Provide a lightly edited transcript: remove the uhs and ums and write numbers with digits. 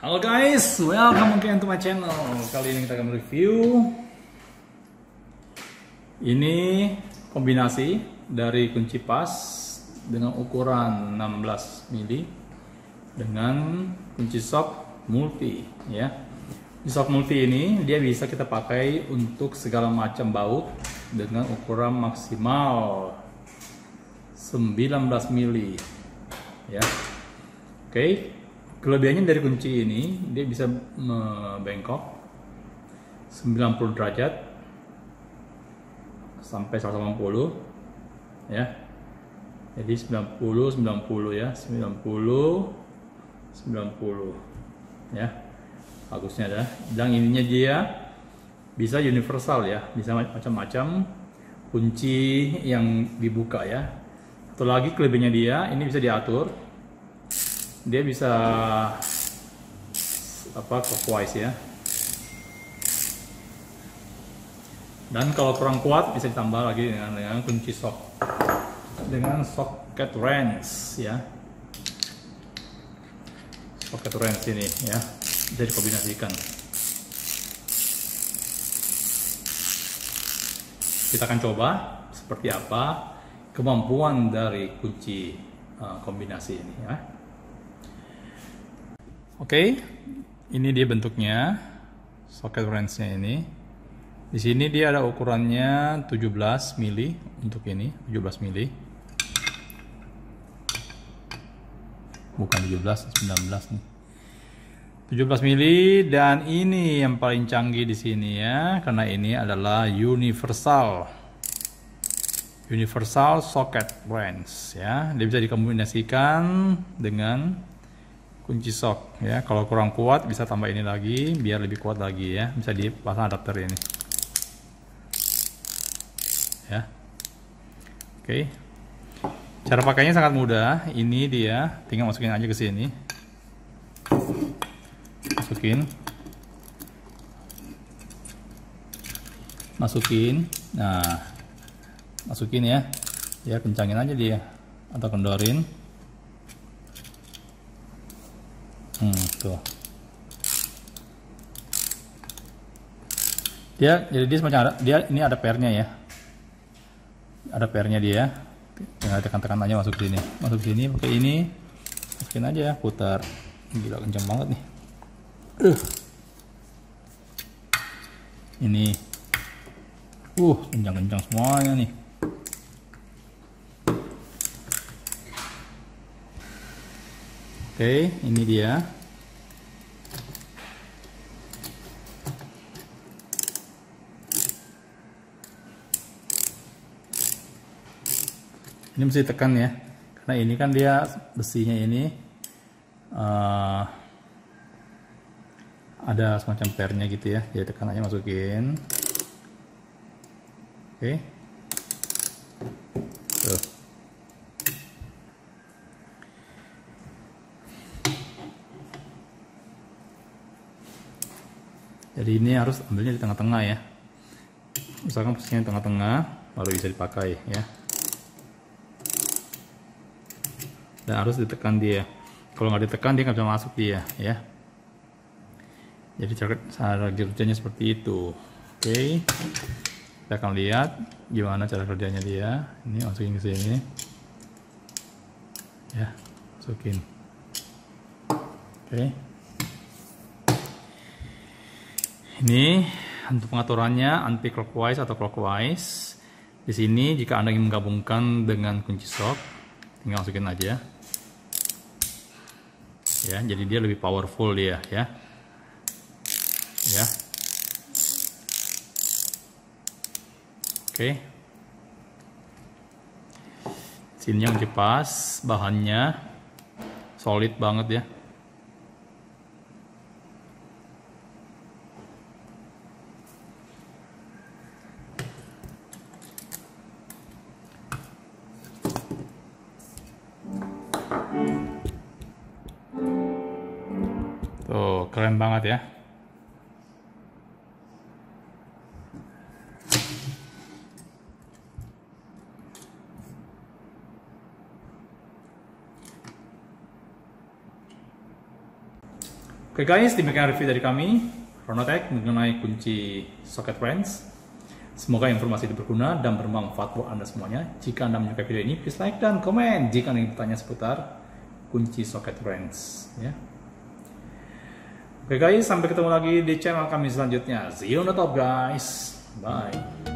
Halo guys, welcome again to my channel. Kali ini kita akan review ini kombinasi dari kunci pas dengan ukuran 16 mili dengan kunci sok multi ya. Kunci sok multi ini dia bisa kita pakai untuk segala macam baut dengan ukuran maksimal 19 mili ya. Oke. Kelebihannya dari kunci ini, dia bisa membengkok 90 derajat sampai 180 ya. Jadi 90 ya, 90 ya. Bagusnya adalah dan ininya dia bisa universal ya, bisa macam-macam kunci yang dibuka ya. Satu lagi kelebihannya dia, ini bisa diatur. Dia bisa clockwise ya, dan kalau kurang kuat bisa ditambah lagi dengan kunci sok dengan socket wrench ya. Socket wrench ini ya bisa dikombinasikan. Kita akan coba seperti apa kemampuan dari kunci kombinasi ini ya. Oke, ini dia bentuknya socket wrench-nya ini. Di sini dia ada ukurannya 17 mili untuk ini, 17 mili. Bukan 17, 19 nih. 17 mili dan ini yang paling canggih di sini ya, karena ini adalah universal socket wrench ya. Dia bisa dikombinasikan dengan kunci sok ya. Kalau kurang kuat bisa tambah ini lagi biar lebih kuat lagi ya. Bisa dipasang adapter ini ya. Oke, cara pakainya sangat mudah. Ini dia, tinggal masukin aja ke sini, masukin nah masukin ya, kencangin aja dia atau kendorin. Tuh. Jadi dia semacam ini ada pairnya ya. Ada pairnya dia. Tinggal tekan-tekan aja masuk sini. Masuk sini pakai ini. Masukin aja ya, putar. Gila kencang banget nih. Ini. Kencang-kencang semuanya nih. Oke, ini dia. Ini mesti tekan ya, karena ini kan dia besinya ini ada semacam pairnya gitu ya. Jadi tekan aja, masukin. Oke. Tuh. Jadi ini harus ambilnya di tengah-tengah ya. Misalkan posisinya di tengah-tengah, baru bisa dipakai ya. Dan harus ditekan dia. Kalau nggak ditekan dia nggak bisa masuk dia ya. Jadi cara kerjanya seperti itu. Oke. Kita akan lihat gimana cara kerjanya dia. Ini masukin ke sini. Ya, masukin. Oke. Ini untuk pengaturannya anti clockwise atau clockwise. Di sini jika Anda ingin menggabungkan dengan kunci sok, tinggal masukin aja. Ya, jadi dia lebih powerful dia ya. Ya. Oke. Sini yang pas, bahannya solid banget ya. Tuh, keren banget ya. Oke guys, demikian review dari kami Ronotech mengenai kunci socket wrench. Semoga informasi itu berguna dan bermanfaat buat Anda semuanya. Jika Anda menyukai video ini, please like dan komen jika Anda ingin bertanya seputar kunci socket wrench. Ya. Oke guys, sampai ketemu lagi di channel kami selanjutnya. See you on the top guys. Bye.